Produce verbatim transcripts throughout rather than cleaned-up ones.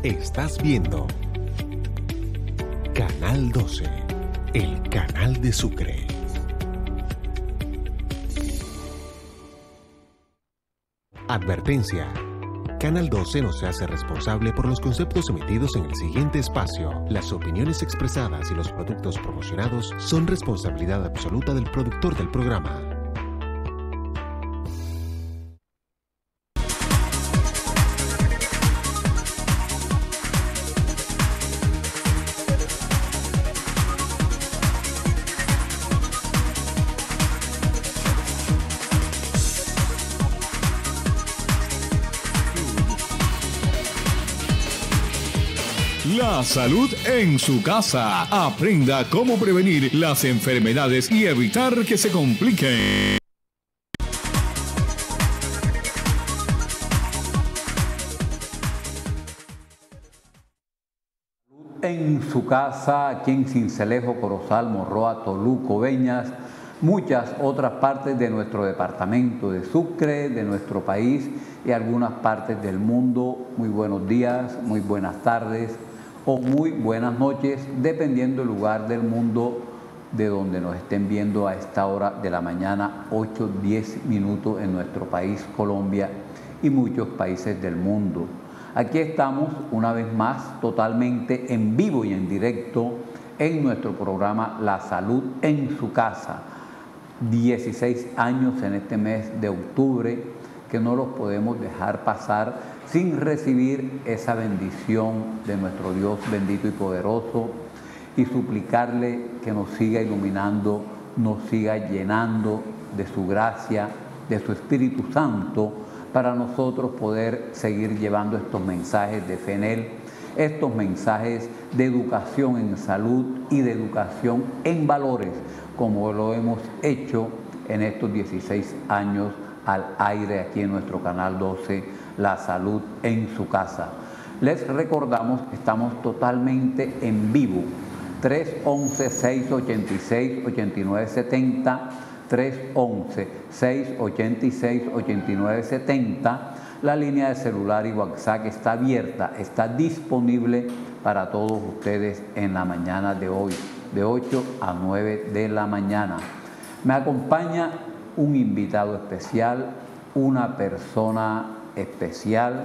Estás viendo Canal doce, el canal de Sucre. Advertencia. Canal doce no se hace responsable por los conceptos emitidos en el siguiente espacio. Las opiniones expresadas y los productos promocionados son responsabilidad absoluta del productor del programa. La salud en su casa. Aprenda cómo prevenir las enfermedades y evitar que se compliquen. En su casa, aquí en Sincelejo, Corozal, Morroa, Toluco, Beñas, muchas otras partes de nuestro departamento de Sucre, de nuestro país y algunas partes del mundo. Muy buenos días, muy buenas tardes o muy buenas noches, dependiendo del lugar del mundo de donde nos estén viendo a esta hora de la mañana, ocho, diez minutos en nuestro país, Colombia y muchos países del mundo. Aquí estamos una vez más totalmente en vivo y en directo en nuestro programa La Salud en su Casa. dieciséis años en este mes de octubre que no los podemos dejar pasar sin recibir esa bendición de nuestro Dios bendito y poderoso y suplicarle que nos siga iluminando, nos siga llenando de su gracia, de su Espíritu Santo, para nosotros poder seguir llevando estos mensajes de fe en Él, estos mensajes de educación en salud y de educación en valores, como lo hemos hecho en estos dieciséis años al aire aquí en nuestro Canal doce, La Salud en su Casa. Les recordamos que estamos totalmente en vivo, tres once, seis ochenta y seis, ochenta y nueve setenta, tres once, seis ochenta y seis, ochenta y nueve setenta. La línea de celular y WhatsApp está abierta, está disponible para todos ustedes en la mañana de hoy, de ocho a nueve de la mañana. Me acompaña un invitado especial, una persona especial.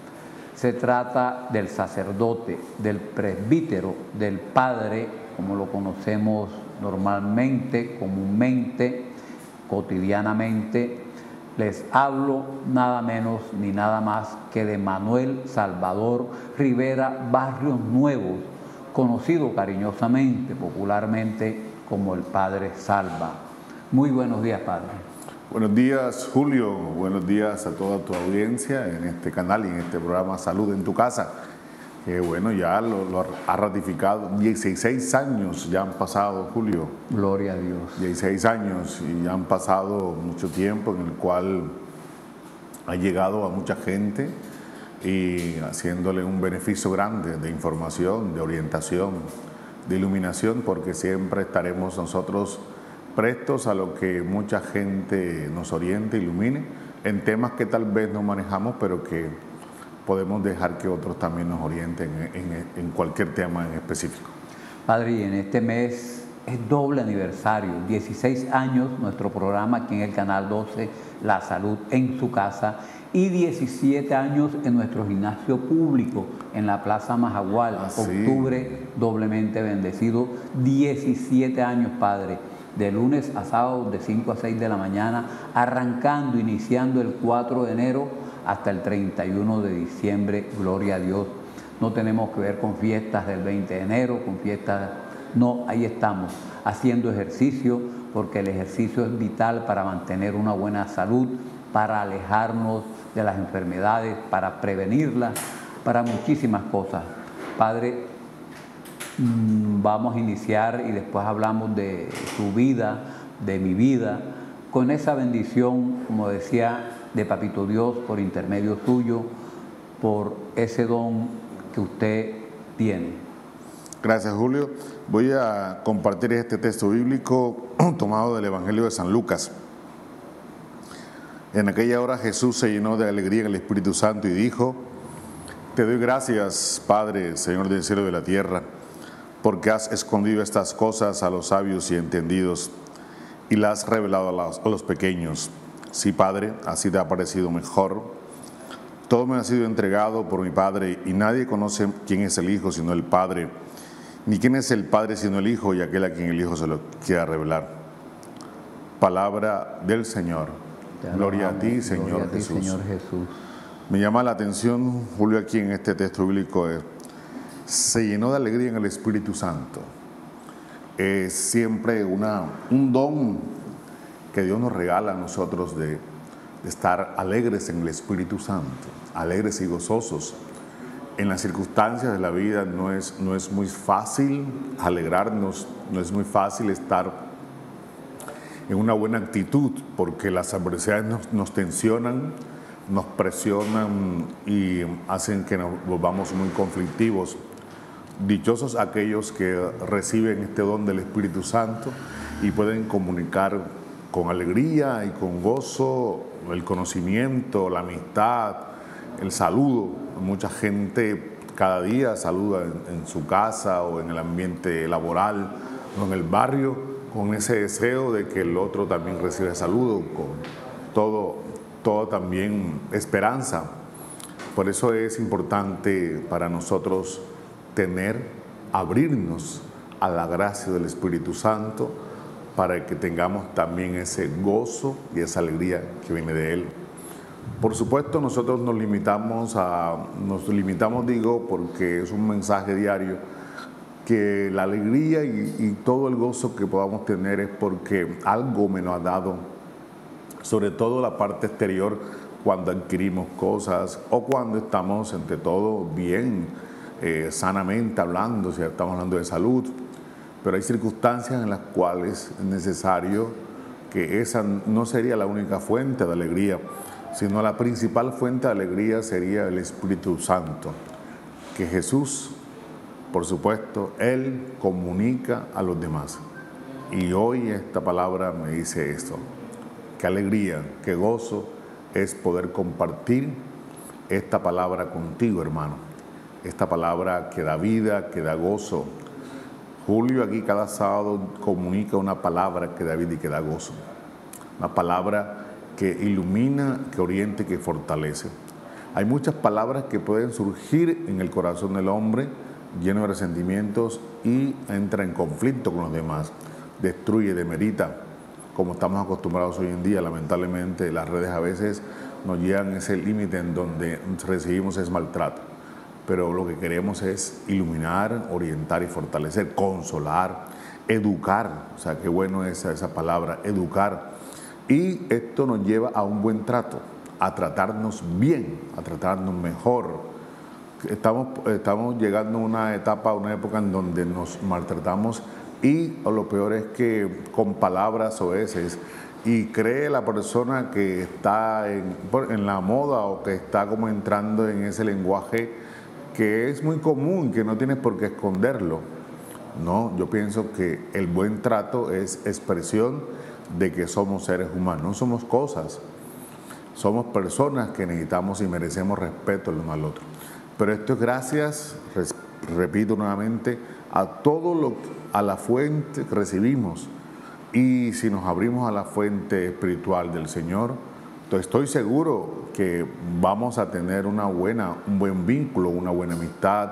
Se trata del sacerdote, del presbítero, del padre, como lo conocemos normalmente, comúnmente, cotidianamente. Les hablo nada menos ni nada más que de Manuel Salvador Rivera Barrios Nuevos, conocido cariñosamente, popularmente, como el Padre Salva. Muy buenos días, Padre. Buenos días, Julio. Buenos días a toda tu audiencia en este canal y en este programa Salud en tu Casa. Que bueno, ya lo, lo ha ratificado. dieciséis años ya han pasado, Julio. Gloria a Dios. dieciséis años y ya han pasado mucho tiempo en el cual ha llegado a mucha gente y haciéndole un beneficio grande de información, de orientación, de iluminación, porque siempre estaremos nosotros prestos a lo que mucha gente nos oriente, ilumine, en temas que tal vez no manejamos, pero que podemos dejar que otros también nos orienten en, en, en cualquier tema en específico. Padre, y en este mes es doble aniversario, dieciséis años nuestro programa aquí en el Canal doce, La Salud en su Casa, y diecisiete años en nuestro gimnasio público en la Plaza Majagual, ah, octubre sí. Doblemente bendecido, diecisiete años, Padre. De lunes a sábado de cinco a seis de la mañana, arrancando, iniciando el cuatro de enero hasta el treinta y uno de diciembre, gloria a Dios. No tenemos que ver con fiestas del veinte de enero, con fiestas, no, ahí estamos, haciendo ejercicio, porque el ejercicio es vital para mantener una buena salud, para alejarnos de las enfermedades, para prevenirlas, para muchísimas cosas. Padre, vamos a iniciar y después hablamos de su vida, de mi vida, con esa bendición, como decía, de Papito Dios por intermedio suyo, por ese don que usted tiene. Gracias, Julio. Voy a compartir este texto bíblico tomado del Evangelio de San Lucas. En aquella hora Jesús se llenó de alegría en el Espíritu Santo y dijo: Te doy gracias, Padre, Señor del cielo y de la tierra, porque has escondido estas cosas a los sabios y entendidos y las has revelado a los, a los pequeños. Sí, Padre, así te ha parecido mejor. Todo me ha sido entregado por mi Padre y nadie conoce quién es el Hijo sino el Padre, ni quién es el Padre sino el Hijo y aquel a quien el Hijo se lo quiera revelar. Palabra del Señor. Gloria a ti, Señor, Gloria a ti, Jesús. Señor Jesús. Me llama la atención, Julio, aquí en este texto bíblico, eh, se llenó de alegría en el Espíritu Santo. Es siempre una, un don que Dios nos regala a nosotros de, de estar alegres en el Espíritu Santo, alegres y gozosos. En las circunstancias de la vida no es, no es muy fácil alegrarnos, no es muy fácil estar en una buena actitud, porque las adversidades nos, nos tensionan, nos presionan y hacen que nos volvamos muy conflictivos. Dichosos aquellos que reciben este don del Espíritu Santo y pueden comunicar con alegría y con gozo el conocimiento, la amistad, el saludo. Mucha gente cada día saluda en, en su casa o en el ambiente laboral o en el barrio con ese deseo de que el otro también reciba saludo, con todo Todo también esperanza. Por eso es importante para nosotros tener, abrirnos a la gracia del Espíritu Santo para que tengamos también ese gozo y esa alegría que viene de Él. Por supuesto, nosotros nos limitamos a, nos limitamos, digo, porque es un mensaje diario, que la alegría y, y todo el gozo que podamos tener es porque algo me nos ha dado, sobre todo la parte exterior, cuando adquirimos cosas o cuando estamos, entre todo, bien, eh, sanamente hablando, si estamos hablando de salud. Pero hay circunstancias en las cuales es necesario que esa no sería la única fuente de alegría, sino la principal fuente de alegría sería el Espíritu Santo, que Jesús, por supuesto, Él comunica a los demás. Y hoy esta palabra me dice esto. Qué alegría, qué gozo es poder compartir esta palabra contigo, hermano. Esta palabra que da vida, que da gozo. Julio aquí cada sábado comunica una palabra que da vida y que da gozo. Una palabra que ilumina, que orienta y que fortalece. Hay muchas palabras que pueden surgir en el corazón del hombre lleno de resentimientos y entra en conflicto con los demás. Destruye, demerita. Como estamos acostumbrados hoy en día, lamentablemente las redes a veces nos llevan a ese límite en donde recibimos ese maltrato. Pero lo que queremos es iluminar, orientar y fortalecer, consolar, educar. O sea, qué bueno es esa, esa palabra, educar. Y esto nos lleva a un buen trato, a tratarnos bien, a tratarnos mejor. Estamos, estamos llegando a una etapa, una época en donde nos maltratamos. Y lo peor es que con palabras soeces, y cree la persona que está en, en la moda o que está como entrando en ese lenguaje que es muy común, que no tienes por qué esconderlo. No, yo pienso que el buen trato es expresión de que somos seres humanos, no somos cosas. Somos personas que necesitamos y merecemos respeto el uno al otro. Pero esto es gracias, repito nuevamente, a todo lo a la fuente que recibimos. Y si nos abrimos a la fuente espiritual del Señor, entonces estoy seguro que vamos a tener una buena, un buen vínculo, una buena amistad,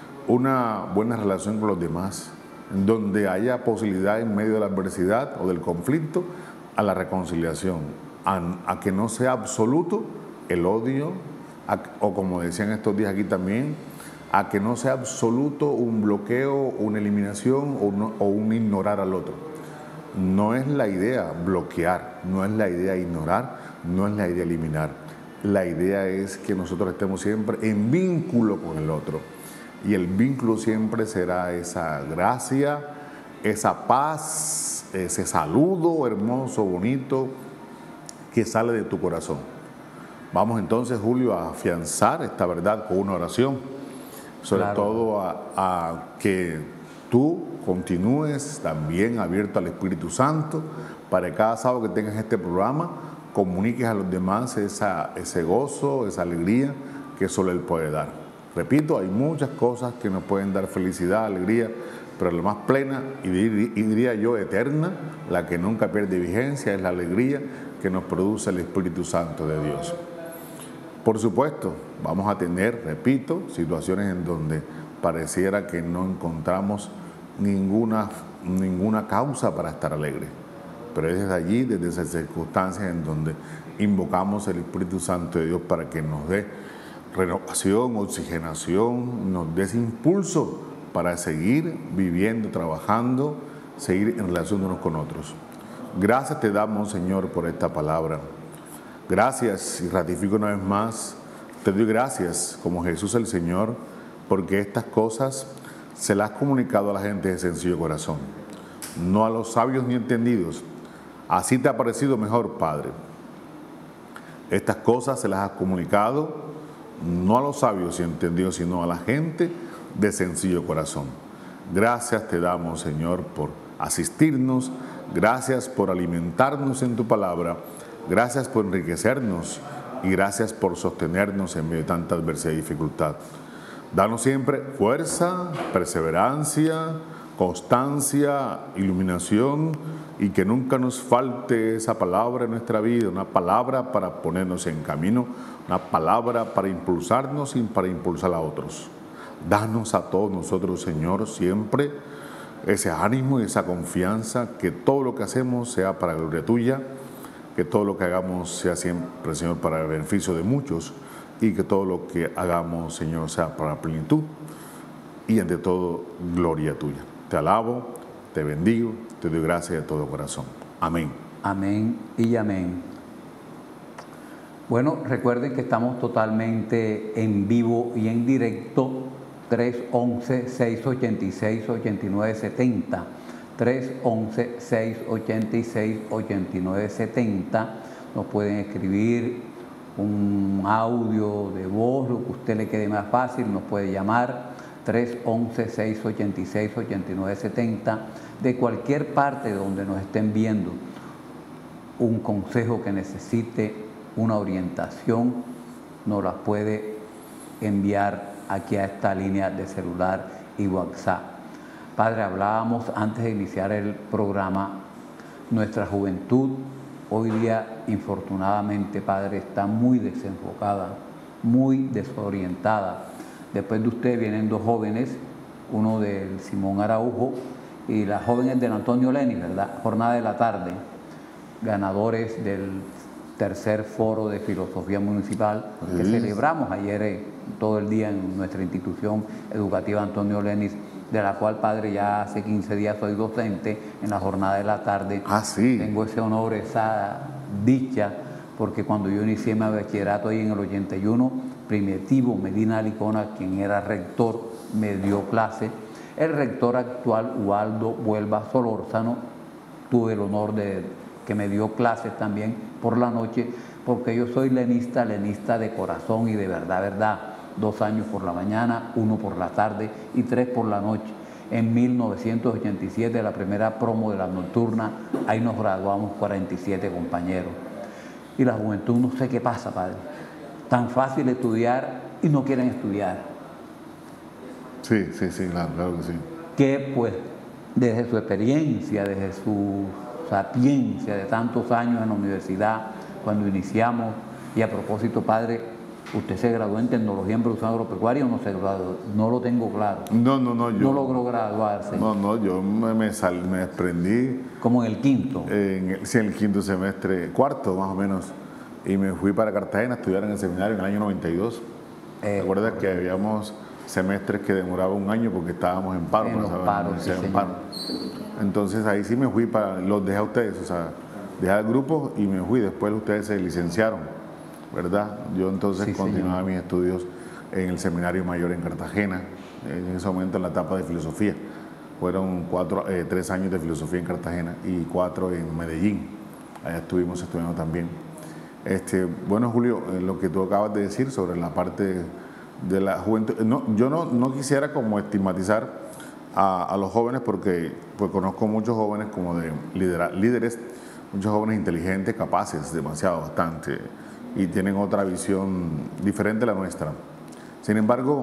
una buena relación con los demás, donde haya posibilidad en medio de la adversidad o del conflicto a la reconciliación, a, a que no sea absoluto el odio, a, o como decían estos días aquí también, a que no sea absoluto un bloqueo, una eliminación o, no, o un ignorar al otro. No es la idea bloquear, no es la idea ignorar, no es la idea eliminar. La idea es que nosotros estemos siempre en vínculo con el otro. Y el vínculo siempre será esa gracia, esa paz, ese saludo hermoso, bonito, que sale de tu corazón. Vamos entonces, Julio, a afianzar esta verdad con una oración. Sobre claro. todo a, a que tú continúes también abierto al Espíritu Santo para que cada sábado que tengas este programa comuniques a los demás esa, ese gozo, esa alegría que solo Él puede dar. Repito, hay muchas cosas que nos pueden dar felicidad, alegría, pero la más plena y diría yo eterna, la que nunca pierde vigencia, es la alegría que nos produce el Espíritu Santo de Dios. Por supuesto, vamos a tener, repito, situaciones en donde pareciera que no encontramos ninguna, ninguna causa para estar alegres, pero es desde allí, desde esas circunstancias en donde invocamos el Espíritu Santo de Dios para que nos dé renovación, oxigenación, nos dé ese impulso para seguir viviendo, trabajando, seguir en relación unos con otros. Gracias te damos, Señor, por esta palabra. Gracias, y ratifico una vez más, te doy gracias como Jesús el Señor, porque estas cosas se las has comunicado a la gente de sencillo corazón, no a los sabios ni entendidos. Así te ha parecido mejor, Padre. Estas cosas se las has comunicado no a los sabios y entendidos, sino a la gente de sencillo corazón. Gracias te damos, Señor, por asistirnos, gracias por alimentarnos en tu palabra, gracias por enriquecernos y gracias por sostenernos en medio de tanta adversidad y dificultad. Danos siempre fuerza, perseverancia, constancia, iluminación y que nunca nos falte esa palabra en nuestra vida, una palabra para ponernos en camino, una palabra para impulsarnos y para impulsar a otros. Danos a todos nosotros, Señor, siempre ese ánimo y esa confianza, que todo lo que hacemos sea para la gloria tuya, que todo lo que hagamos sea siempre, Señor, para el beneficio de muchos y que todo lo que hagamos, Señor, sea para la plenitud y ante todo gloria tuya. Te alabo, te bendigo, te doy gracias de todo corazón. Amén. Amén y amén. Bueno, recuerden que estamos totalmente en vivo y en directo, tres once, seis ochenta y seis, ochenta y nueve setenta, tres once, seis ochenta y seis, ochenta y nueve setenta. Nos pueden escribir un audio de voz, lo que a usted le quede más fácil, nos puede llamar tres once, seis ochenta y seis, ochenta y nueve setenta, de cualquier parte de donde nos estén viendo, un consejo que necesite, una orientación, nos las puede enviar aquí a esta línea de celular y WhatsApp. Padre, hablábamos antes de iniciar el programa, nuestra juventud hoy día, infortunadamente, Padre, está muy desenfocada, muy desorientada. Después de usted vienen dos jóvenes, uno del Simón Araujo y las jóvenes del Antonio Lenis, ¿verdad? Jornada de la tarde, ganadores del tercer foro de filosofía municipal que sí celebramos ayer eh, todo el día en nuestra institución educativa Antonio Lenis, de la cual, Padre, ya hace quince días soy docente en la jornada de la tarde. Ah, sí. Tengo ese honor, esa dicha, porque cuando yo inicié mi bachillerato ahí en el ochenta y uno, Primitivo Medina Licona, quien era rector, me dio clase. El rector actual, Ubaldo Huelva Solórzano, tuve el honor de que me dio clases también por la noche, porque yo soy lenista, lenista de corazón y de verdad, verdad. Dos años por la mañana, uno por la tarde y tres por la noche. En mil novecientos ochenta y siete, la primera promo de la nocturna, ahí nos graduamos cuarenta y siete compañeros. Y la juventud, no sé qué pasa, Padre. Tan fácil estudiar y no quieren estudiar. Sí, sí, sí, claro, claro que sí. Que pues, desde su experiencia, desde su sapiencia de tantos años en la universidad, cuando iniciamos, y a propósito, Padre, ¿usted se graduó en tecnología en producción agropecuaria o no se graduó? No lo tengo claro. No, no, no. Yo, no logró graduarse. No, no, yo me, me, sal, me desprendí. ¿Como en el quinto? En el, sí, en el quinto semestre, cuarto más o menos. Y me fui para Cartagena a estudiar en el seminario en el año noventa y dos. Eh, ¿Te acuerdas que habíamos semestres que demoraba un año porque estábamos en paro? En los paros, sí, en paro. Entonces ahí sí me fui, para los dejé a ustedes, o sea, dejé al grupo y me fui. Después ustedes se licenciaron, ¿verdad? Yo entonces sí, continuaba señor. mis estudios en el Seminario Mayor en Cartagena, en ese momento en la etapa de filosofía. Fueron cuatro, eh, tres años de filosofía en Cartagena y cuatro en Medellín. Allá estuvimos estudiando también. Este, bueno, Julio, eh, lo que tú acabas de decir sobre la parte de la juventud, no, yo no, no quisiera como estigmatizar a, a los jóvenes porque pues, conozco muchos jóvenes como de lidera, líderes, muchos jóvenes inteligentes, capaces, demasiado, bastante, y tienen otra visión diferente a la nuestra. Sin embargo,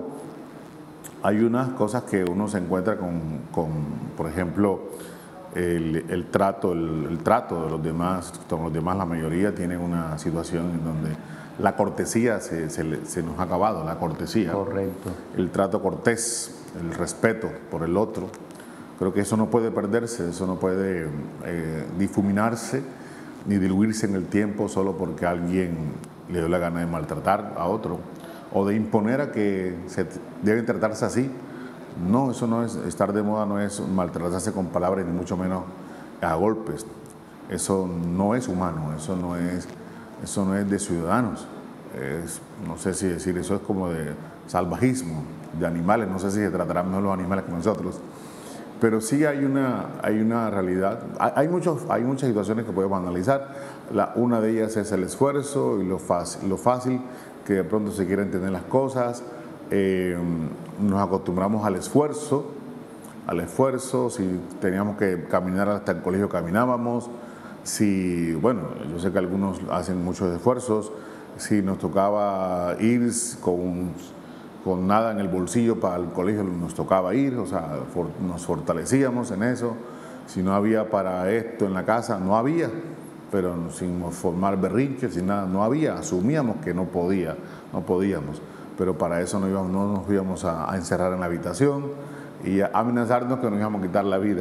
hay unas cosas que uno se encuentra con, con por ejemplo, el, el trato, el, el trato de los demás, con los demás la mayoría tienen una situación en donde la cortesía se, se, se nos ha acabado, la cortesía. Correcto. El trato cortés, el respeto por el otro. Creo que eso no puede perderse, eso no puede eh, difuminarse ni diluirse en el tiempo solo porque alguien le dio la gana de maltratar a otro o de imponer a que se deben tratarse así. No, eso no es, estar de moda no es maltratarse con palabras ni mucho menos a golpes. Eso no es humano, eso no es, eso no es de ciudadanos. Es, no sé si decir, eso es como de salvajismo, de animales, no sé si se tratarán mejor los animales que nosotros. Pero sí hay una, hay una realidad, hay, muchos, hay muchas situaciones que podemos analizar. La, una de ellas es el esfuerzo y lo fácil, lo fácil que de pronto se quieren tener las cosas. Eh, nos acostumbramos al esfuerzo, al esfuerzo, si teníamos que caminar hasta el colegio caminábamos, si, bueno, yo sé que algunos hacen muchos esfuerzos, si nos tocaba ir con, con nada en el bolsillo para el colegio nos tocaba ir, o sea, for, nos fortalecíamos en eso, si no había para esto en la casa, no había, pero sin formar berrinches, sin nada, no había, asumíamos que no podía, no podíamos. Pero para eso no, íbamos, no nos íbamos a, a encerrar en la habitación y a amenazarnos que nos íbamos a quitar la vida.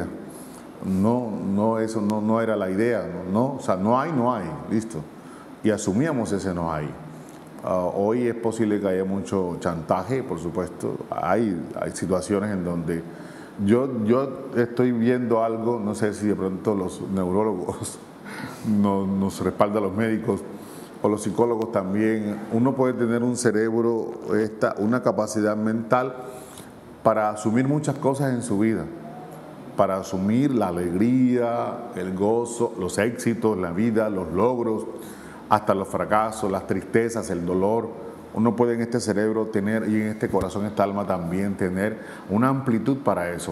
No, no, eso no, no era la idea, no, no, o sea, no hay, no hay, listo. Y asumíamos ese no hay. Uh, hoy es posible que haya mucho chantaje, por supuesto, hay, hay situaciones en donde yo, yo estoy viendo algo, no sé si de pronto los neurólogos no, nos respaldan los médicos, o los psicólogos también, uno puede tener un cerebro, esta, una capacidad mental para asumir muchas cosas en su vida, para asumir la alegría, el gozo, los éxitos, la vida, los logros, hasta los fracasos, las tristezas, el dolor. Uno puede en este cerebro tener, y en este corazón, esta alma también tener una amplitud para eso.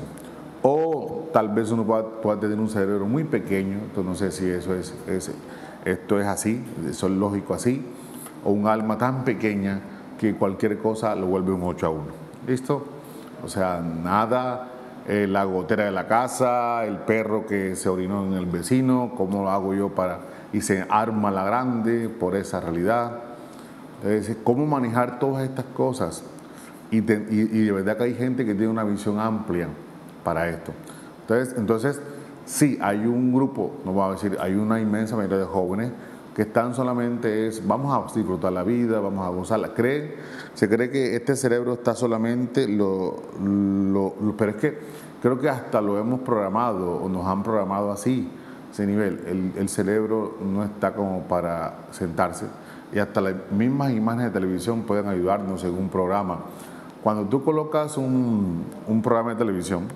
O tal vez uno pueda, pueda tener un cerebro muy pequeño, entonces no sé si eso es... es esto es así, eso es lógico así, o un alma tan pequeña que cualquier cosa lo vuelve un ocho a uno. ¿Listo? O sea, nada, eh, la gotera de la casa, el perro que se orinó en el vecino, cómo lo hago yo para... y se arma la grande por esa realidad. Entonces, cómo manejar todas estas cosas. Y, te, y, y de verdad que hay gente que tiene una visión amplia para esto. Entonces, entonces sí, hay un grupo, no voy a decir, hay una inmensa mayoría de jóvenes que están solamente es, vamos a disfrutar la vida, vamos a gozarla. Cree, se cree que este cerebro está solamente, lo, lo, lo, pero es que creo que hasta lo hemos programado o nos han programado así, ese nivel. El, el cerebro no está como para sentarse y hasta las mismas imágenes de televisión pueden ayudarnos en un programa. Cuando tú colocas un, un programa de televisión,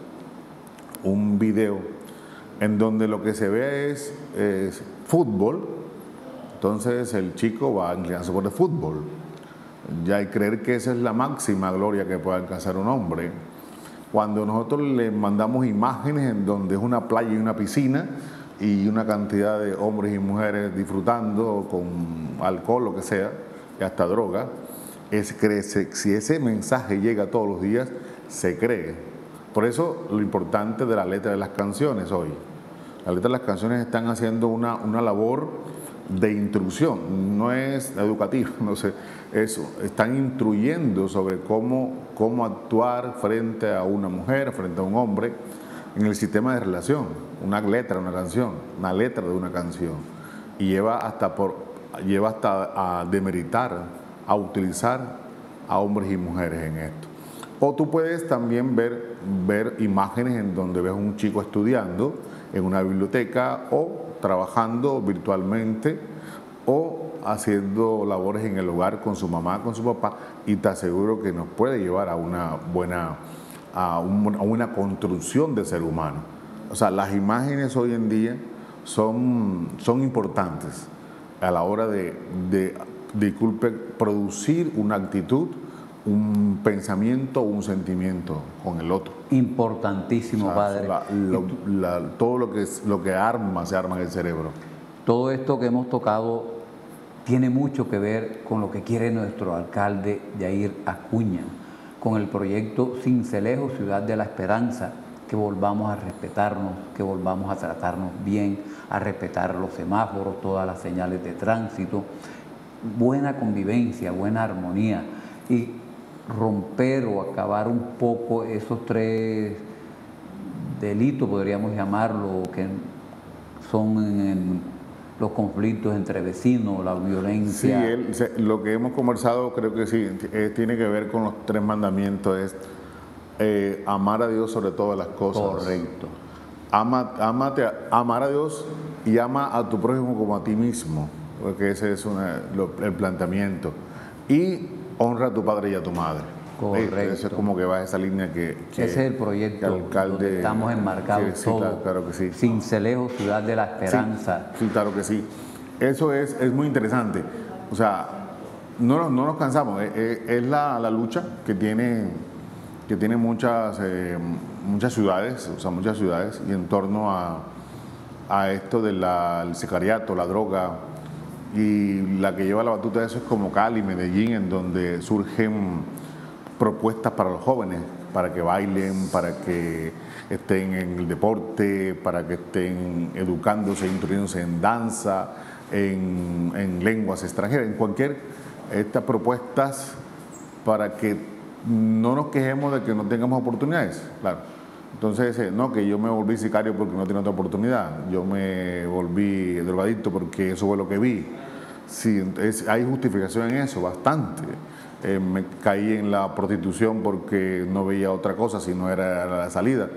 un video, en donde lo que se ve es, es fútbol, entonces el chico va a inclinarse por el fútbol. Ya hay que creer que esa es la máxima gloria que puede alcanzar un hombre. Cuando nosotros le mandamos imágenes en donde es una playa y una piscina y una cantidad de hombres y mujeres disfrutando con alcohol, lo que sea, y hasta droga, es que si ese mensaje llega todos los días, se cree. Por eso lo importante de la letra de las canciones hoy. Las letras de las canciones están haciendo una, una labor de instrucción, no es educativa, no sé, eso, están instruyendo sobre cómo, cómo actuar frente a una mujer, frente a un hombre, en el sistema de relación, una letra de una canción, una letra de una canción, y lleva hasta, por, lleva hasta a demeritar, a utilizar a hombres y mujeres en esto. O tú puedes también ver, ver imágenes en donde ves a un chico estudiando en una biblioteca o trabajando virtualmente o haciendo labores en el hogar con su mamá, con su papá, y te aseguro que nos puede llevar a una buena, a, un, a una construcción de ser humano. O sea, las imágenes hoy en día son, son importantes a la hora de, de, disculpe, producir una actitud, un pensamiento o un sentimiento con el otro. Importantísimo, o sea, padre. La, lo, la, todo lo que, es, lo que arma, se arma en el cerebro. Todo esto que hemos tocado tiene mucho que ver con lo que quiere nuestro alcalde Yair Acuña, con el proyecto Sincelejo, Ciudad de la Esperanza, que volvamos a respetarnos, que volvamos a tratarnos bien, a respetar los semáforos, todas las señales de tránsito, buena convivencia, buena armonía y romper o acabar un poco esos tres delitos, podríamos llamarlo, que son en, en los conflictos entre vecinos, la violencia. Sí, él, lo que hemos conversado creo que sí, eh, tiene que ver con los tres mandamientos, es eh, amar a Dios sobre todas las cosas. Correcto. Ama, amate, amar a Dios y ama a tu prójimo como a ti mismo, porque ese es una, lo, el planteamiento. Y honra a tu padre y a tu madre. Correcto. Eso es como que va a esa línea que, que ese es el proyecto que alcalde, donde estamos enmarcados que, sí, todos. claro, claro que sí. Sincelejo, Ciudad de la Esperanza. Sí, sí, claro que sí. Eso es, es muy interesante. O sea, no, nos- no nos cansamos. Es, es- es la, la lucha que tiene, que tiene muchas, eh, muchas ciudades, o sea, muchas ciudades, y en torno a, a esto del sicariato, la droga, y la que lleva la batuta de eso es como Cali, Medellín, en donde surgen propuestas para los jóvenes, para que bailen, para que estén en el deporte, para que estén educándose, instruyéndose en danza, en, en lenguas extranjeras, en cualquier, estas propuestas para que no nos quejemos de que no tengamos oportunidades, claro. Entonces, eh, no, que yo me volví sicario porque no tenía otra oportunidad, yo me volví drogadicto porque eso fue lo que vi. Sí, es, hay justificación en eso, bastante. Eh, me caí en la prostitución porque no veía otra cosa si no era la salida.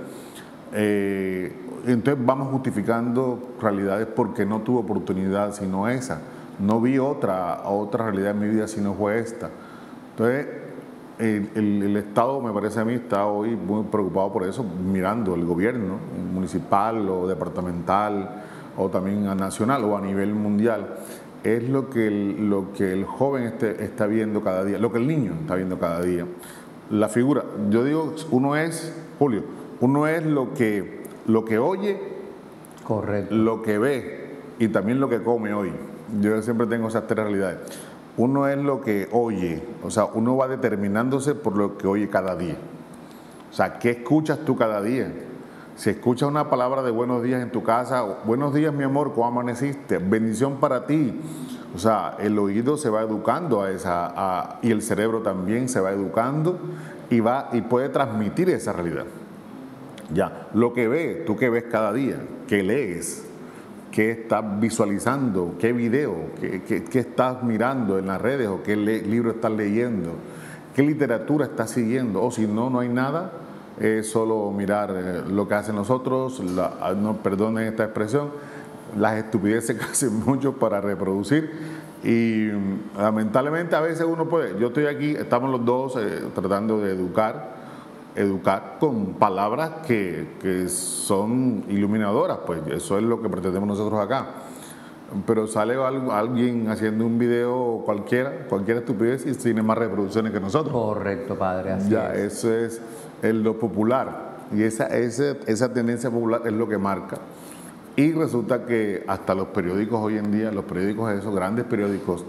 Eh, entonces vamos justificando realidades porque no tuve oportunidad sino esa. No vi otra, otra realidad en mi vida si no fue esta. Entonces, el, el- el Estado, me parece a mí, está hoy muy preocupado por eso, mirando el gobierno municipal o departamental o también a nacional o a nivel mundial. Es lo que el, lo que el joven este, está viendo cada día, lo que el niño está viendo cada día. La figura, yo digo, uno es, Julio, uno es lo que, lo que oye, Correcto. lo que ve y también lo que come hoy. Yo siempre tengo esas tres realidades. Uno es lo que oye, o sea, uno va determinándose por lo que oye cada día. O sea, ¿qué escuchas tú cada día? Si escuchas una palabra de buenos días en tu casa, buenos días mi amor, ¿cómo amaneciste? Bendición para ti. O sea, el oído se va educando a esa, a- y el cerebro también se va educando y, va, y puede transmitir esa realidad. Ya, lo que ves, tú que ves cada día, que lees, qué estás visualizando, qué video, qué, qué- qué estás mirando en las redes o qué le- libro estás leyendo, qué literatura estás siguiendo, o si no, no hay nada, es solo mirar eh, lo que hacen los otros, la- no perdonen esta expresión, las estupideces que hacen muchos para reproducir y mm, lamentablemente a veces uno puede, yo estoy aquí, estamos los dos eh, tratando de educar, educar con palabras que, que son iluminadoras, pues eso es lo que pretendemos nosotros acá. Pero sale al- alguien haciendo un video cualquiera, cualquier estupidez y tiene más reproducciones que nosotros. Correcto, padre, así Ya, es. eso es el- lo popular. Y esa, ese- esa tendencia popular es lo que marca. Y resulta que hasta los periódicos hoy en día, los periódicos, esos grandes periódicos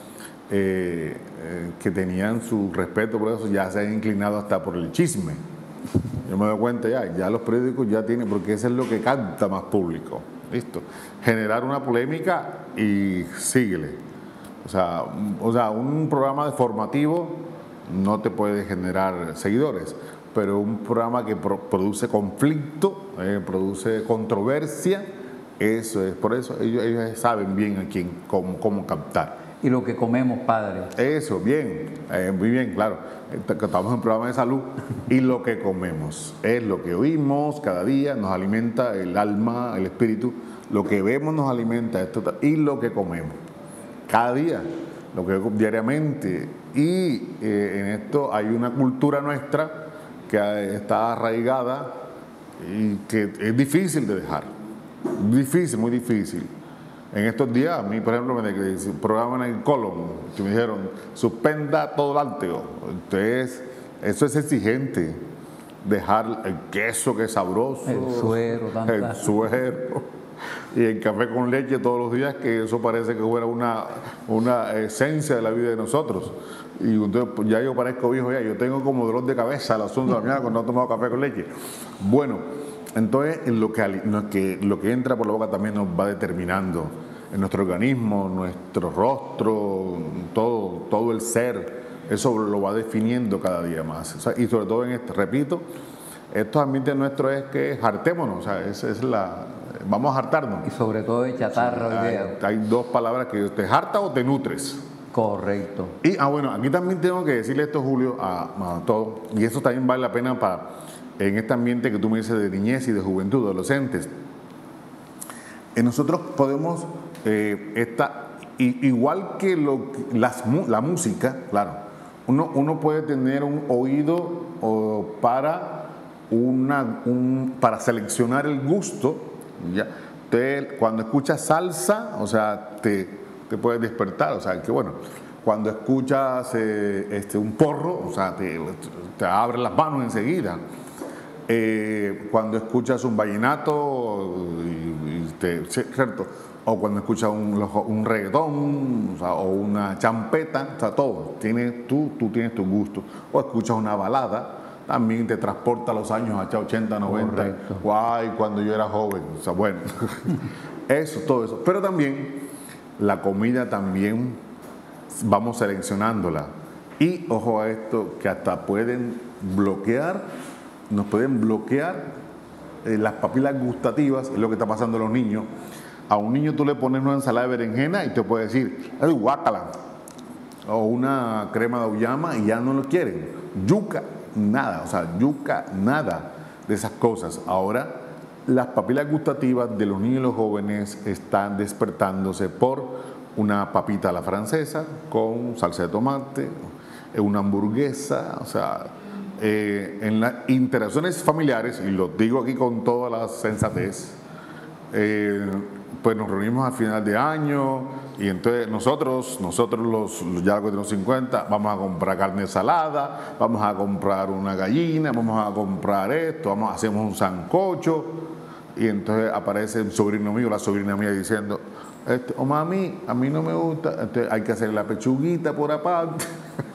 eh, eh, que tenían su respeto por eso, ya se han inclinado hasta por el chisme. Yo me doy cuenta ya, ya los periódicos ya tienen, porque eso es lo que capta más público. Listo. Generar una polémica y síguele. O sea, un- o sea, un programa de formativo no te puede generar seguidores, pero un programa que pro- produce conflicto, eh, produce controversia, eso es, por eso ellos, ellos saben bien a quién, cómo, cómo captar. Y lo que comemos, padre. Eso, bien, eh, muy bien, claro. Estamos en un programa de salud y lo que comemos es lo que oímos cada día, nos alimenta el alma, el espíritu, lo que vemos nos alimenta esto y lo que comemos cada día, lo que vemos diariamente. Y eh, en esto hay una cultura nuestra que eh, está arraigada y que es difícil de dejar, difícil, muy difícil. En estos días, a mí, por ejemplo, me de- programan en el colon, que me dijeron, suspenda todo lácteo. Entonces, eso es exigente, dejar el queso que es sabroso, El suero, el tantas- suero, y el café con leche todos los días, que eso parece que fuera una, una esencia de la vida de nosotros. Y entonces pues, ya yo parezco viejo ya, yo tengo como dolor de cabeza a las once de la mañana cuando he tomado café con leche. Bueno, entonces lo que, lo que, lo que entra por la boca también nos va determinando en nuestro organismo, nuestro rostro, todo, todo el ser, eso lo va definiendo cada día más. O sea, y sobre todo en este, repito, estos ambientes nuestros es que hartémonos, o sea, esa es la, vamos a hartarnos. Y sobre todo de chatarra. Sí, hay, hay dos palabras que te harta o te nutres. Correcto. Y, ah, bueno, aquí también tengo que decirle esto, Julio, a, a todos, y eso también vale la pena para, en este ambiente que tú me dices de niñez y de juventud, de adolescentes. Eh, nosotros podemos, eh, esta, y, igual que lo, las, la música, claro, uno, uno puede tener un oído o, para, una, un, para seleccionar el gusto, ¿ya? Te, cuando escuchas salsa, o sea, te... te puedes despertar, o sea, que bueno, cuando escuchas eh, este, un porro, o sea, te, te abre las manos enseguida. Eh, cuando escuchas un vallenato, y, y te, ¿cierto? O cuando escuchas un, un reggaetón, o, sea, o una champeta, o sea, todo, tienes, tú, tú tienes tu gusto. O escuchas una balada, también te transporta a los años hasta ochenta, noventa, Correcto. guay, cuando yo era joven, o sea, bueno, eso, todo eso. Pero también la comida también vamos seleccionándola. Y ojo a esto, que hasta pueden bloquear, nos pueden bloquear eh, las papilas gustativas, es lo que está pasando a los niños. A un niño tú le pones una ensalada de berenjena y te puede decir, es guácala, o una crema de auyama y ya no lo quieren. Yuca, nada, o sea, yuca, nada de esas cosas. Ahora, las papilas gustativas de los niños y los jóvenes están despertándose por una papita a la francesa con salsa de tomate, una hamburguesa, o sea, eh, en las interacciones familiares, y lo digo aquí con toda la sensatez, eh, pues nos reunimos al final de año y entonces nosotros, nosotros los, los ya que tenemos cincuenta, vamos a comprar carne salada, vamos a comprar una gallina, vamos a comprar esto, vamos, hacemos un sancocho y entonces aparece el sobrino mío, la sobrina mía diciendo, este, oh mami, a mí no me gusta, entonces hay que hacer la pechuguita por aparte.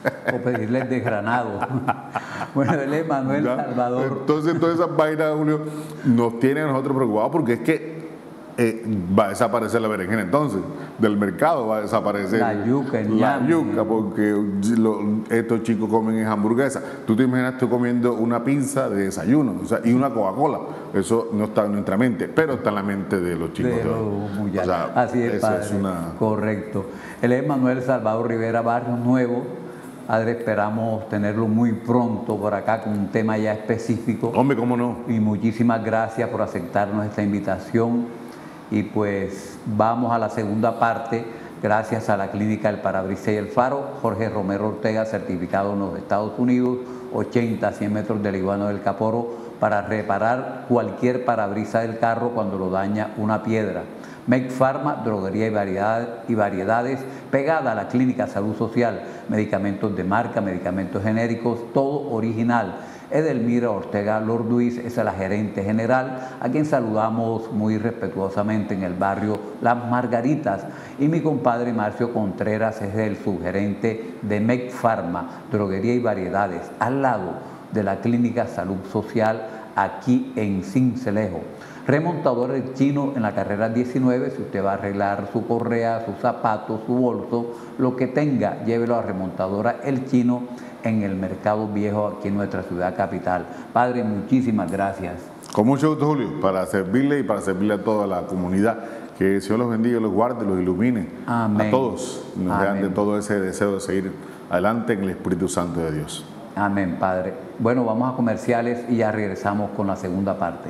O pedirle el desgranado. Bueno, él es Manuel ¿Ya? Salvador. Entonces todas esas vainas, Julio, nos tienen a nosotros preocupados porque es que Eh, va a desaparecer la berenjena entonces, del mercado va a desaparecer la yuca, el la ñame. yuca, porque lo, estos chicos comen es hamburguesa. Tú te imaginas tú comiendo una pizza de desayuno, o sea, y una Coca-Cola, eso no está en nuestra mente, pero está en la mente de los chicos. De los muchachos. O sea, así es, esa padre. es una... Correcto. Él es Manuel Salvador Rivera, Barrio Nuevo. Padre, esperamos tenerlo muy pronto por acá con un tema ya específico. Hombre, ¿cómo no? Y muchísimas gracias por aceptarnos esta invitación. Y pues vamos a la segunda parte, gracias a la Clínica El Parabrisas y el Faro, Jorge Romero Ortega, certificado en los Estados Unidos, ochenta a cien metros del Iguano del Caporo, para reparar cualquier parabrisas del carro cuando lo daña una piedra. Make Pharma, droguería y, variedad, y variedades, pegada a la Clínica Salud Social, medicamentos de marca, medicamentos genéricos, todo original. Edelmira Ortega Lorduiz es la gerente general, a quien saludamos muy respetuosamente en el barrio Las Margaritas. Y mi compadre Marcio Contreras es el subgerente de Make Pharma, droguería y variedades, al lado de la Clínica Salud Social, aquí en Sincelejo. Remontador El Chino en la carrera diecinueve, si usted va a arreglar su correa, sus zapatos, su bolso, lo que tenga, llévelo a Remontadora El Chino en el Mercado Viejo, aquí en nuestra ciudad capital. Padre, muchísimas gracias. Con mucho gusto, Julio, para servirle y para servirle a toda la comunidad. Que el Señor los bendiga, los guarde, los ilumine. Amén. A todos nos den de todo ese deseo de seguir adelante en el Espíritu Santo de Dios. Amén, Padre. Bueno, vamos a comerciales y ya regresamos con la segunda parte.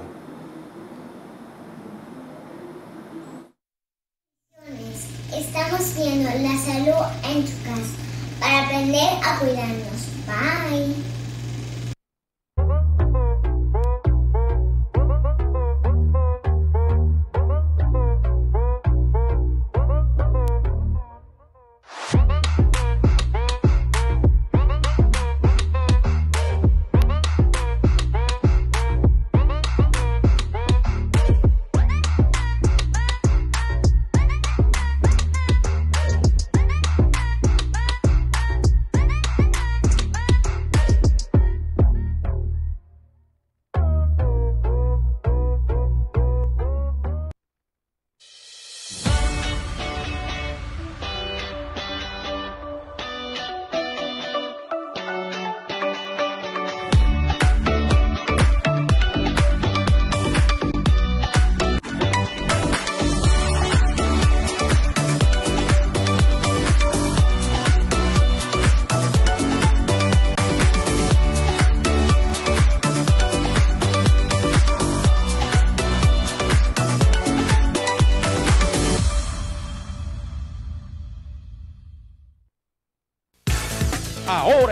Estamos viendo la salud en tu casa para aprender a cuidarnos. Bye.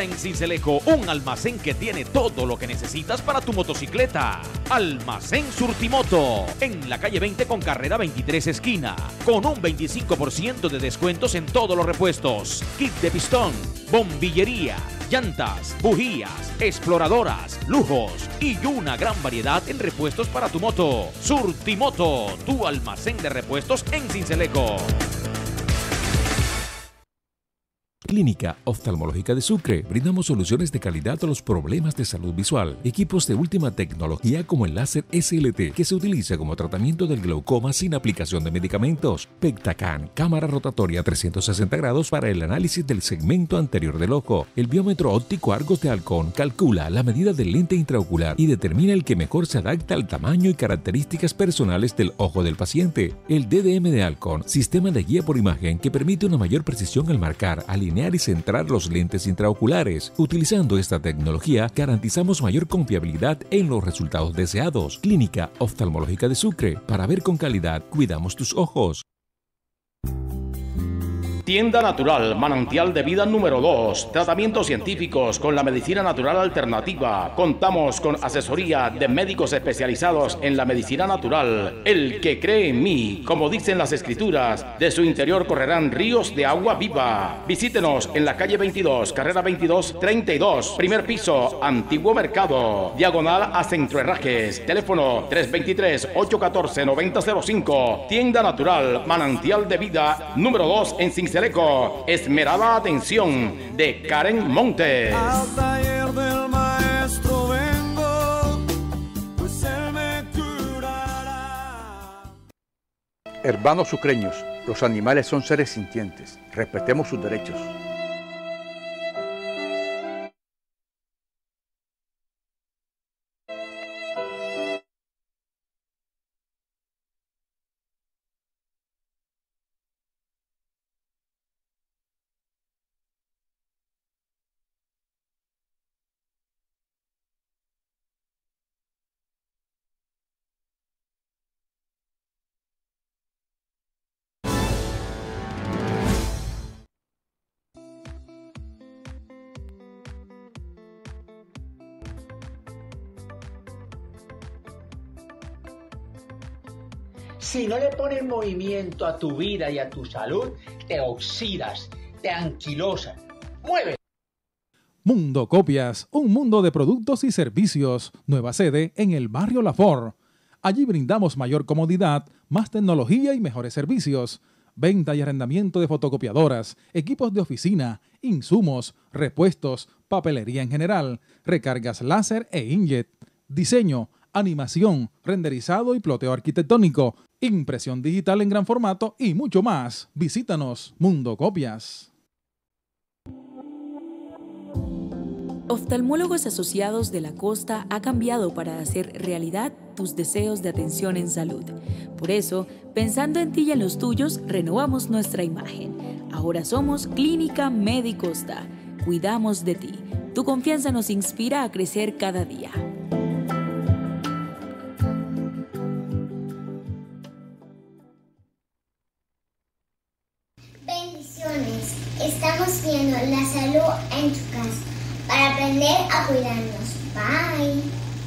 en Sincelejo un almacén que tiene todo lo que necesitas para tu motocicleta. Almacén Surtimoto, en la calle veinte con carrera veintitrés esquina, con un veinticinco por ciento de descuentos en todos los repuestos. Kit de pistón, bombillería, llantas, bujías, exploradoras, lujos y una gran variedad en repuestos para tu moto. Surtimoto, tu almacén de repuestos en Sincelejo. Clínica Oftalmológica de Sucre. Brindamos soluciones de calidad a los problemas de salud visual. Equipos de última tecnología como el láser S L T, que se utiliza como tratamiento del glaucoma sin aplicación de medicamentos. Pectacan, cámara rotatoria trescientos sesenta grados para el análisis del segmento anterior del ojo. El biómetro óptico Argos de Halcón calcula la medida del lente intraocular y determina el que mejor se adapta al tamaño y características personales del ojo del paciente. El D D M de Halcón, sistema de guía por imagen que permite una mayor precisión al marcar, alinear y centrar los lentes intraoculares. Utilizando esta tecnología, garantizamos mayor confiabilidad en los resultados deseados. Clínica Oftalmológica de Sucre. Para ver con calidad, cuidamos tus ojos. Tienda Natural, manantial de vida número dos. Tratamientos científicos con la medicina natural alternativa. Contamos con asesoría de médicos especializados en la medicina natural. El que cree en mí, como dicen las escrituras, de su interior correrán ríos de agua viva. Visítenos en la calle veintidós, carrera veintidós treinta y dos, primer piso, Antiguo Mercado, diagonal a Centro Herrajes. Teléfono tres dos tres, ocho uno cuatro, nueve cero cero cinco. Tienda Natural, manantial de vida número dos en Cincelejo. Esmerada atención de Karen Montes. Al taller del maestro vengo, pues él me curará. Hermanos sucreños, los animales son seres sintientes. Respetemos sus derechos. Si no le pones movimiento a tu vida y a tu salud, te oxidas, te anquilosas. ¡Mueve! Mundo Copias, un mundo de productos y servicios. Nueva sede en el barrio Lafort. Allí brindamos mayor comodidad, más tecnología y mejores servicios. Venta y arrendamiento de fotocopiadoras, equipos de oficina, insumos, repuestos, papelería en general, recargas láser e inkjet, diseño, animación, renderizado y ploteo arquitectónico, impresión digital en gran formato y mucho más. Visítanos, Mundo Copias. Oftalmólogos Asociados de la Costa ha cambiado para hacer realidad tus deseos de atención en salud. Por eso, pensando en ti y en los tuyos, renovamos nuestra imagen. Ahora somos Clínica Medicosta. Cuidamos de ti. Tu confianza nos inspira a crecer cada día. Bendiciones. Estamos viendo la salud en tu casa para aprender a cuidarnos. Bye.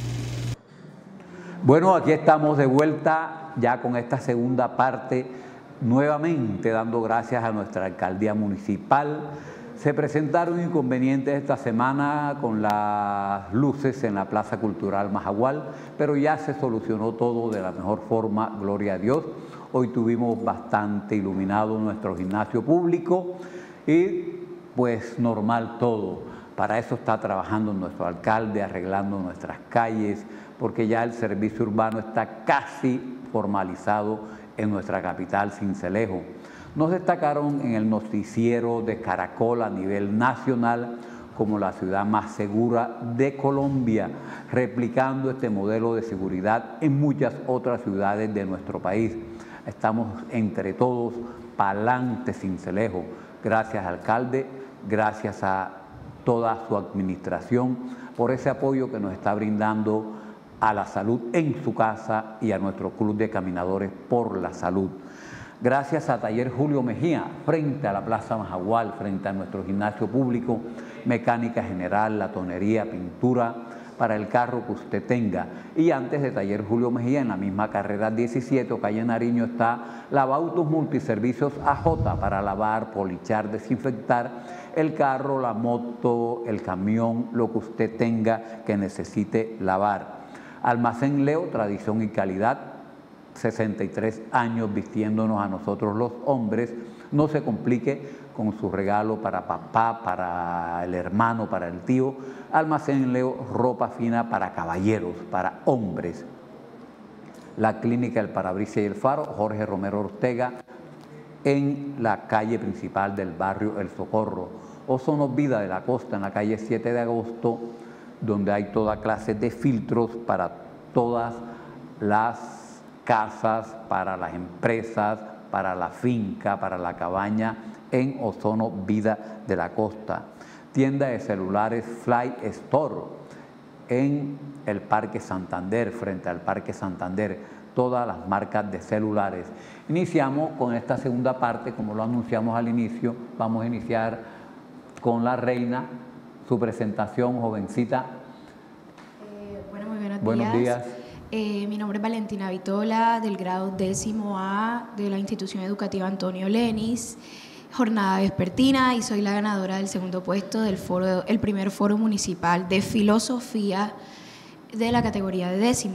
Bueno, aquí estamos de vuelta ya con esta segunda parte, nuevamente dando gracias a nuestra alcaldía municipal. Se presentaron inconvenientes esta semana con las luces en la Plaza Cultural Majagual, pero ya se solucionó todo de la mejor forma, gloria a Dios. Hoy tuvimos bastante iluminado nuestro gimnasio público y pues normal todo. Para eso está trabajando nuestro alcalde, arreglando nuestras calles, porque ya el servicio urbano está casi formalizado en nuestra capital, Sincelejo. Nos destacaron en el noticiero de Caracol a nivel nacional como la ciudad más segura de Colombia, replicando este modelo de seguridad en muchas otras ciudades de nuestro país. Estamos entre todos pa'lante Sincelejo. Gracias, alcalde, gracias a toda su administración por ese apoyo que nos está brindando a la salud en su casa y a nuestro Club de Caminadores por la Salud. Gracias a Taller Julio Mejía, frente a la Plaza Majagual, frente a nuestro gimnasio público, mecánica general, latonería, pintura para el carro que usted tenga. Y antes de Taller Julio Mejía, en la misma carrera diecisiete o calle Nariño, está Lavautos Multiservicios A J para lavar, polichar, desinfectar el carro, la moto, el camión, lo que usted tenga que necesite lavar. Almacén Leo, tradición y calidad, sesenta y tres años vistiéndonos a nosotros los hombres. No se complique con su regalo para papá, para el hermano, para el tío. Almacén Leo, ropa fina para caballeros, para hombres. La Clínica El Parabrisas y el Faro, Jorge Romero Ortega, en la calle principal del barrio El Socorro. Ozono Vida de la Costa, en la calle siete de agosto, donde hay toda clase de filtros para todas las casas, para las empresas, para la finca, para la cabaña, en Ozono Vida de la Costa. Tienda de celulares Fly Store en el Parque Santander, frente al Parque Santander, todas las marcas de celulares. Iniciamos con esta segunda parte, como lo anunciamos al inicio. Vamos a iniciar con la reina, su presentación, jovencita. Eh, bueno, muy buenos, buenos días. días. Eh, mi nombre es Valentina Vitola, del grado décimo A de la institución educativa Antonio Lenis, jornada vespertina, y soy la ganadora del segundo puesto del foro, el primer foro municipal de filosofía de la categoría de décimo.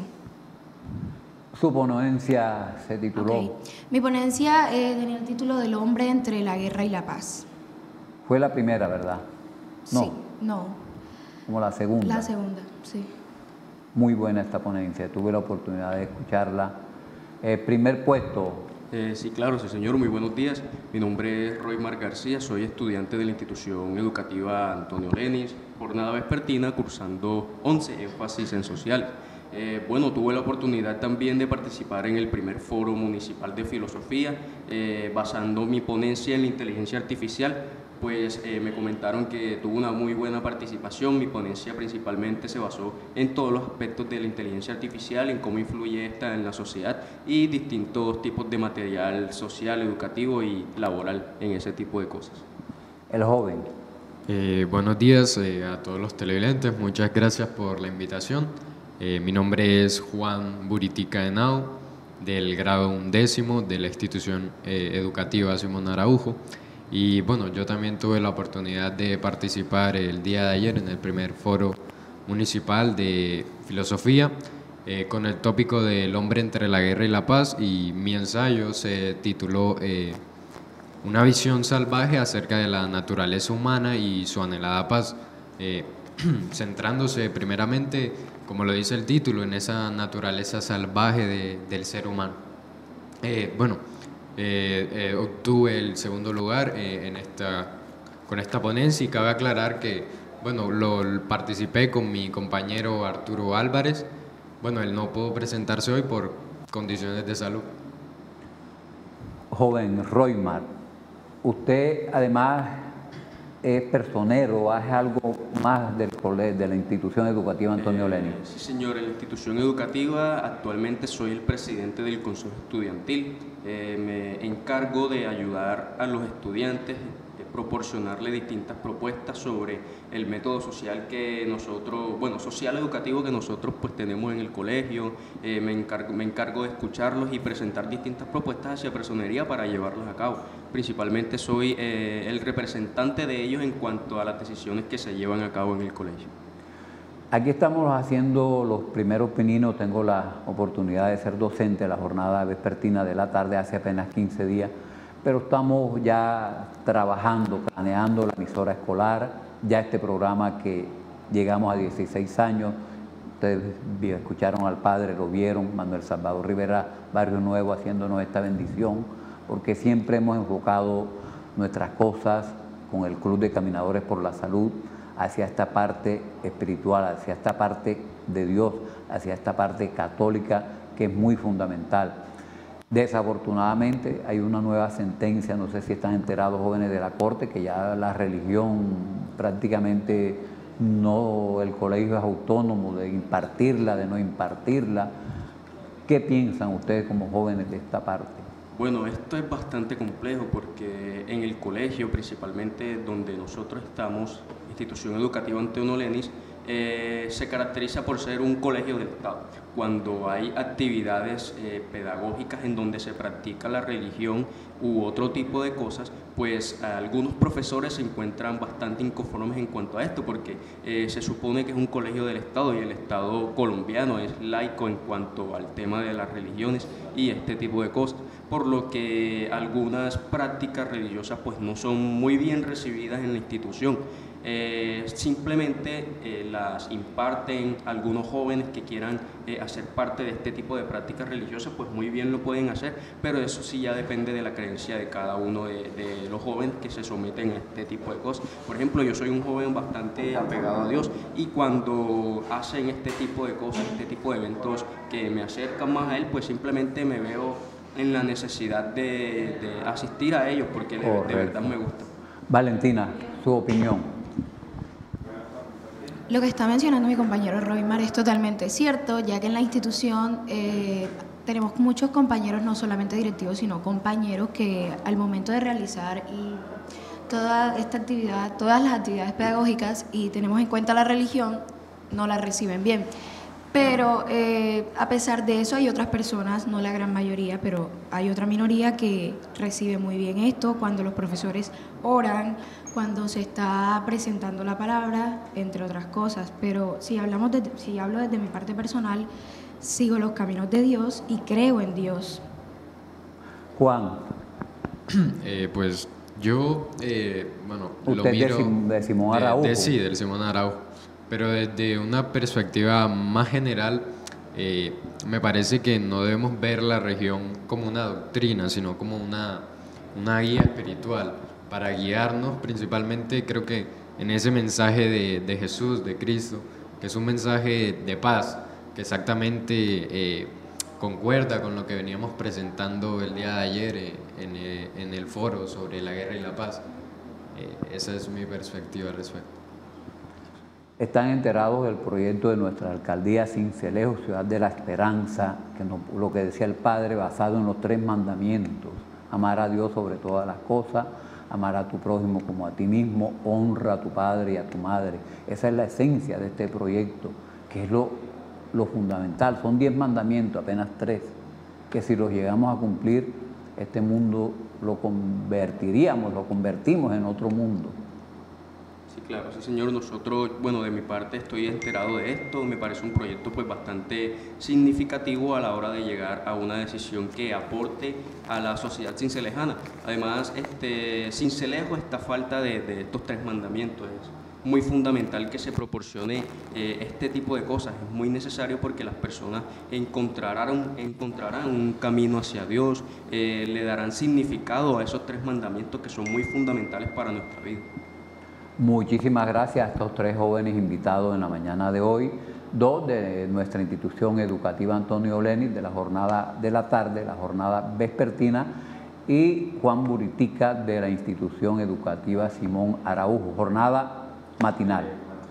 Su ponencia se tituló. Okay. Mi ponencia eh, tenía el título del hombre entre la guerra y la paz. Fue la primera, ¿verdad? No. Sí, no. Como la segunda. La segunda, sí. Muy buena esta ponencia, tuve la oportunidad de escucharla. Eh, primer puesto. Eh, sí, claro, sí, señor, muy buenos días. Mi nombre es Roymar García, soy estudiante de la institución educativa Antonio Lenis, jornada vespertina, cursando once, énfasis en sociales. Eh, bueno, tuve la oportunidad también de participar en el primer foro municipal de filosofía, eh, basando mi ponencia en la inteligencia artificial. Pues eh, me comentaron que tuvo una muy buena participación. Mi ponencia principalmente se basó en todos los aspectos de la inteligencia artificial, en cómo influye esta en la sociedad y distintos tipos de material social, educativo y laboral en ese tipo de cosas. El joven. Eh, buenos días eh, a todos los televidentes, muchas gracias por la invitación. Eh, mi nombre es Juan Buritica Henao, del grado undécimo de la institución eh, educativa Simón Araujo. Y bueno, yo también tuve la oportunidad de participar el día de ayer en el primer foro municipal de filosofía eh, con el tópico del hombre entre la guerra y la paz, y mi ensayo se tituló eh, Una visión salvaje acerca de la naturaleza humana y su anhelada paz, eh, centrándose primeramente, como lo dice el título, en esa naturaleza salvaje de, del ser humano. Eh, bueno, Eh, eh, obtuve el segundo lugar eh, en esta, con esta ponencia, y cabe aclarar que bueno, lo, lo participé con mi compañero Arturo Álvarez. Bueno, él no pudo presentarse hoy por condiciones de salud. Joven Roymar, usted además es personero, hace algo más del colegio, de la institución educativa Antonio Lenis. Eh, sí, señor, en la institución educativa actualmente soy el presidente del consejo estudiantil. Eh, me encargo de ayudar a los estudiantes, de proporcionarle distintas propuestas sobre el método social que nosotros, bueno, social educativo que nosotros pues tenemos en el colegio. Eh, me, encargo, me encargo de escucharlos y presentar distintas propuestas hacia personería para llevarlas a cabo. Principalmente soy eh, el representante de ellos en cuanto a las decisiones que se llevan a cabo en el colegio. Aquí estamos haciendo los primeros pininos. Tengo la oportunidad de ser docente de la jornada vespertina de la tarde hace apenas quince días, pero estamos ya trabajando, planeando la emisora escolar, ya este programa que llegamos a dieciséis años. Ustedes escucharon al padre, lo vieron, Manuel Salvador Rivera, Barrio Nuevo, haciéndonos esta bendición, porque siempre hemos enfocado nuestras cosas con el Club de Caminadores por la Salud hacia esta parte espiritual, hacia esta parte de Dios, hacia esta parte católica que es muy fundamental. Desafortunadamente hay una nueva sentencia, no sé si están enterados jóvenes de la Corte, que ya la religión prácticamente no, el colegio es autónomo de impartirla, de no impartirla. ¿Qué piensan ustedes como jóvenes de esta parte? Bueno, esto es bastante complejo porque en el colegio, principalmente donde nosotros estamos, Institución Educativa Antonio Lenis, eh, se caracteriza por ser un colegio del Estado. Cuando hay actividades eh, pedagógicas en donde se practica la religión u otro tipo de cosas, pues algunos profesores se encuentran bastante inconformes en cuanto a esto, porque eh, se supone que es un colegio del Estado y el Estado colombiano es laico en cuanto al tema de las religiones y este tipo de cosas, por lo que algunas prácticas religiosas pues no son muy bien recibidas en la institución. Eh, simplemente eh, las imparten algunos jóvenes que quieran eh, hacer parte de este tipo de prácticas religiosas, pues muy bien lo pueden hacer, pero eso sí ya depende de la creencia de cada uno de, de los jóvenes que se someten a este tipo de cosas. Por ejemplo, yo soy un joven bastante apegado a Dios y cuando hacen este tipo de cosas, este tipo de eventos que me acercan más a Él, pues simplemente me veo en la necesidad de, de asistir a ellos porque de, de verdad me gusta. Valentina, su opinión. Lo que está mencionando mi compañero Roymar es totalmente cierto, ya que en la institución eh, tenemos muchos compañeros, no solamente directivos, sino compañeros que al momento de realizar y toda esta actividad, todas las actividades pedagógicas, y tenemos en cuenta la religión, no la reciben bien. Pero eh, a pesar de eso hay otras personas, no la gran mayoría, pero hay otra minoría que recibe muy bien esto cuando los profesores oran, cuando se está presentando la palabra, entre otras cosas. Pero si, hablamos de, si hablo desde mi parte personal, sigo los caminos de Dios y creo en Dios. Juan. Eh, pues yo, eh, bueno, Usted lo miro... de, de Simón Araujo. De, de, sí, del Simón Araujo. Pero desde una perspectiva más general, eh, me parece que no debemos ver la religión como una doctrina, sino como una, una guía espiritual para guiarnos principalmente, creo que en ese mensaje de, de Jesús, de Cristo, que es un mensaje de paz, que exactamente eh, concuerda con lo que veníamos presentando el día de ayer eh, en, eh, en el foro sobre la guerra y la paz. Eh, esa es mi perspectiva al respecto. Están enterados del proyecto de nuestra alcaldía Sincelejo, Ciudad de la Esperanza, que no, lo que decía el Padre, basado en los tres mandamientos: amar a Dios sobre todas las cosas, amar a tu prójimo como a ti mismo, honra a tu padre y a tu madre. Esa es la esencia de este proyecto, que es lo, lo fundamental. Son diez mandamientos, apenas tres, que si los llegamos a cumplir, este mundo lo convertiríamos, lo convertimos en otro mundo. Claro, sí señor, nosotros, bueno, de mi parte estoy enterado de esto, me parece un proyecto pues bastante significativo a la hora de llegar a una decisión que aporte a la sociedad cincelejana. Además, este, Sincelejo, esta falta de, de estos tres mandamientos es muy fundamental que se proporcione eh, este tipo de cosas, es muy necesario porque las personas encontrarán, encontrarán un camino hacia Dios, eh, le darán significado a esos tres mandamientos que son muy fundamentales para nuestra vida. Muchísimas gracias a estos tres jóvenes invitados en la mañana de hoy, dos de nuestra institución educativa Antonio Lenis, de la jornada de la tarde, la jornada vespertina, y Juan Buritica de la institución educativa Simón Araujo, jornada matinal.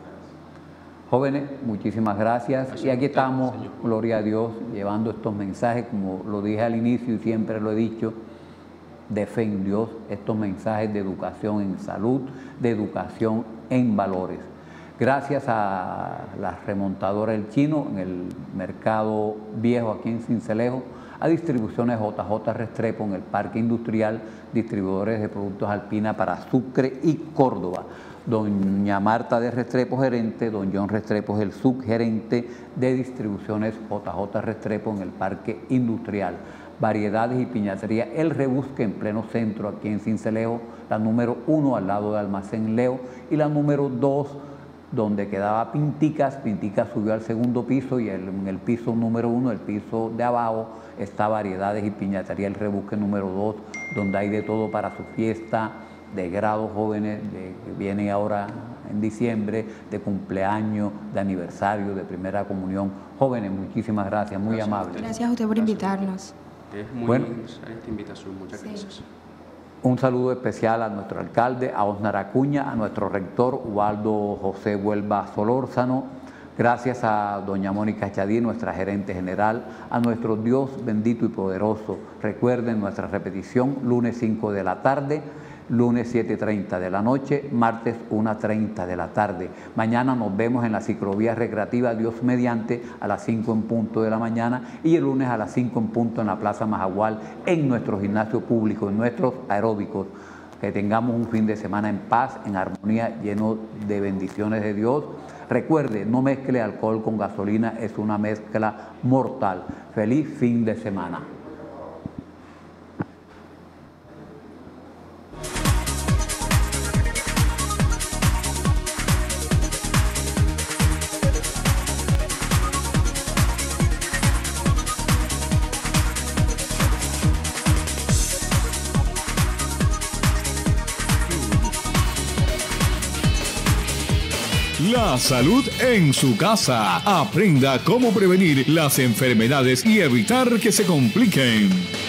Jóvenes, muchísimas gracias. Y aquí estamos, gloria a Dios, llevando estos mensajes, como lo dije al inicio y siempre lo he dicho, de fe en Dios, estos mensajes de educación en salud, de educación en valores. Gracias a la remontadora El Chino en el mercado viejo aquí en Sincelejo, a distribuciones J J Restrepo en el Parque Industrial, distribuidores de productos Alpina para Sucre y Córdoba. Doña Marta de Restrepo, gerente, don John Restrepo es el subgerente de distribuciones J J Restrepo en el Parque Industrial. Variedades y piñatería El Rebusque en pleno centro aquí en Sincelejo, la número uno al lado de Almacén Leo y la número dos donde quedaba Pinticas. Pinticas subió al segundo piso y el, en el piso número uno, el piso de abajo, está Variedades y piñatería El Rebusque número dos, donde hay de todo para su fiesta de grado jóvenes de, que viene ahora en diciembre, de cumpleaños, de aniversario, de primera comunión. Jóvenes, muchísimas gracias, muy Gracias amables. Gracias a usted por invitarnos. Es muy Bueno. necesaria esta invitación, muchas Sí. gracias. Un saludo especial a nuestro alcalde, a Osnar Acuña, a nuestro rector Ubaldo José Huelva Solórzano, Gracias a doña Mónica Chadí, nuestra gerente general, a nuestro Dios bendito y poderoso. Recuerden nuestra repetición, lunes cinco de la tarde, lunes siete y treinta de la noche, martes una y treinta de la tarde. Mañana nos vemos en la ciclovía recreativa Dios mediante a las cinco en punto de la mañana y el lunes a las cinco en punto en la Plaza Majagual, en nuestro gimnasio público, en nuestros aeróbicos. Que tengamos un fin de semana en paz, en armonía, lleno de bendiciones de Dios. Recuerde, no mezcle alcohol con gasolina, es una mezcla mortal. Feliz fin de semana. La salud en su casa. Aprenda cómo prevenir las enfermedades y evitar que se compliquen.